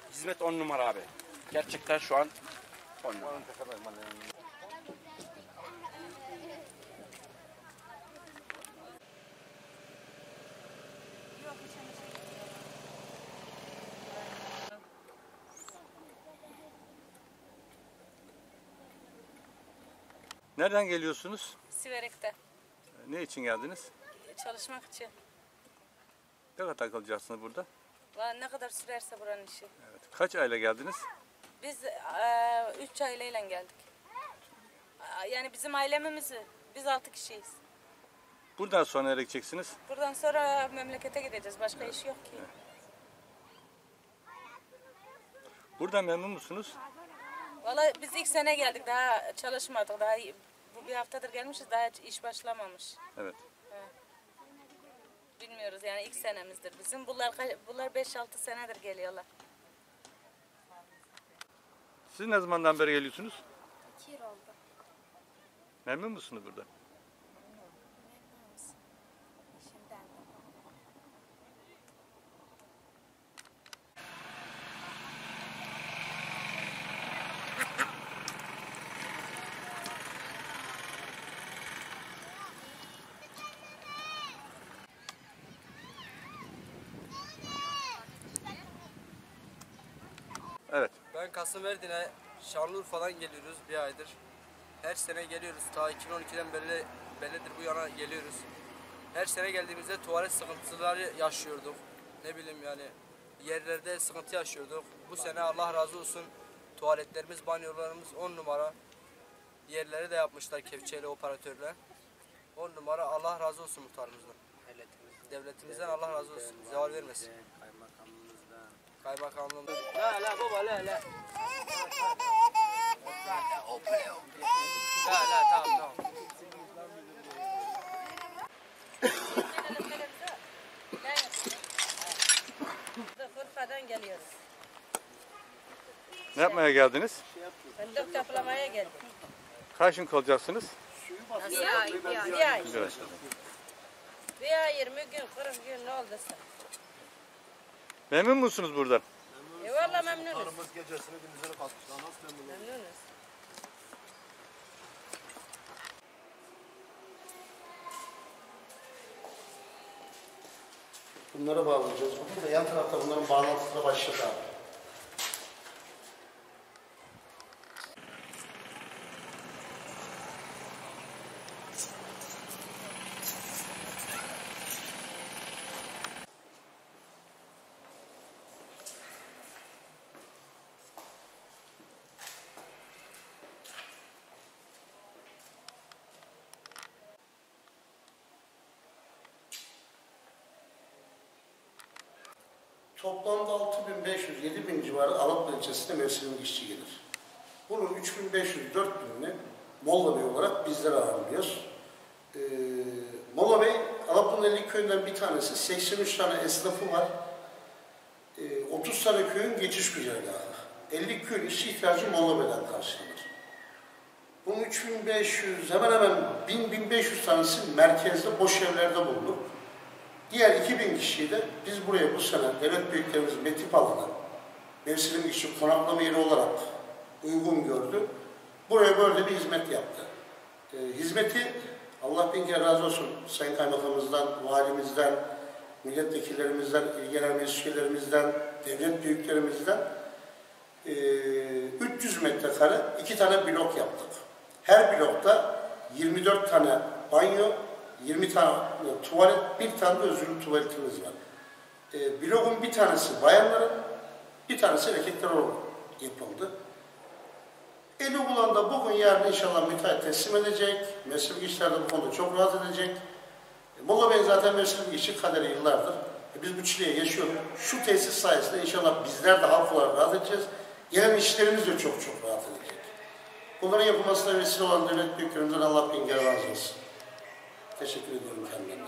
Hizmet 10 numara abi. Gerçekten şu an 10 numara. Nereden geliyorsunuz? Siverek'te. Ne için geldiniz? Çalışmak için. Ne kadar kalacaksınız burada? Ne kadar sürerse buranın işi. Evet. Kaç aile geldiniz? Biz 3 aileyle geldik. Yani bizim ailemiz, biz 6 kişiyiz. Buradan sonra nereye gideceksiniz? Buradan sonra memlekete gideceğiz. Başka iş yok ki. Buradan memnun musunuz? Vallahi biz ilk sene geldik. Daha çalışmadık. Daha bu bir haftadır gelmişiz. Daha iş başlamamış. Evet. Bilmiyoruz yani ilk senemizdir bizim. Bunlar 5-6 senedir geliyorlar. Siz ne zamandan beri geliyorsunuz? 2 yıl oldu. Memnun musunuz burada? Memnunuz. İşimden de. Evet. Ben Kasımerdi'ne Şanlıurfa'dan geliyoruz bir aydır. Her sene geliyoruz. Ta 2012'den beridir bu yana geliyoruz. Her sene geldiğimizde tuvalet sıkıntıları yaşıyorduk. Ne bileyim yani yerlerde sıkıntı yaşıyorduk. Bu sene Allah razı olsun tuvaletlerimiz, banyolarımız 10 numara. Yerleri de yapmışlar kepçeyle operatörle. 10 numara, Allah razı olsun muhtarımızdan. Devletimizden Allah razı olsun. Zeval vermesin. Kaymakamlığımızdan. La baba la. Tamam. Urfa'dan geliyoruz. Ne yapmaya geldiniz? Fındık toplamaya geldik. Kaç gün kalacaksınız? Bir ay. Evet. Bir ay 20 gün, 40 gün ne olduysa. Memnun musunuz buradan? Valla memnunuz. Tarımız gecesini gündüzünü katmışlar. Nasıl memnun? Memnunuz. Bunlara bağlayacağız. Bugün de yan tarafta bunların bağlantısına başladı abi. Toplamda 6.500-7.000 civarı Alaplı ilçesinde mevsimlik işçi gelir. Bunun 3.500-4.000'ini Molla Bey olarak bizler ağırlıyoruz. Molla Bey, Alaplı'nın 50 köyünden bir tanesi, 83 tane esnafı var. 30 tane köyün geçiş güzergahı. 50 köyün işçi ihtiyacı Molla Bey'den karşılanır. Bunun 3.500, hemen hemen 1.000-1.500 tanesi merkezde, boş evlerde bulunur. Diğer 2.000 kişiyi de biz buraya bu sene devlet büyüklerimizin metip alanı, mevsimlik işçi konaklama yeri olarak uygun gördü. Buraya böyle bir hizmet yaptı. Hizmeti Allah bin kere razı olsun Sayın Kaymakamımızdan, Valimizden, milletvekillerimizden, genel meclislerimizden, devlet büyüklerimizden 300 metrekare 2 tane blok yaptık. Her blokta 24 tane banyo, 20 tane tuvalet, bir tane de özürlü tuvaletimiz var. Bloğun bir tanesi bayanların, bir tanesi erkekler olarak yapıldı. Eli bulan da bugün yarın inşallah müteahhit teslim edecek. Mevsimlik işler de bu konuda çok rahat edecek. Molla Bey zaten mevsimlik işi kaderi yıllardır. Biz bu çileyi yaşıyoruz. Şu tesis sayesinde inşallah bizler de halk olarak rahat edeceğiz. Gelen işlerimiz de çok rahat edecek. Bunların yapılmasına vesile olan devlet büyüklerimizden Allah bin kere razı olsun. Teşekkür ediyorum kendilerine.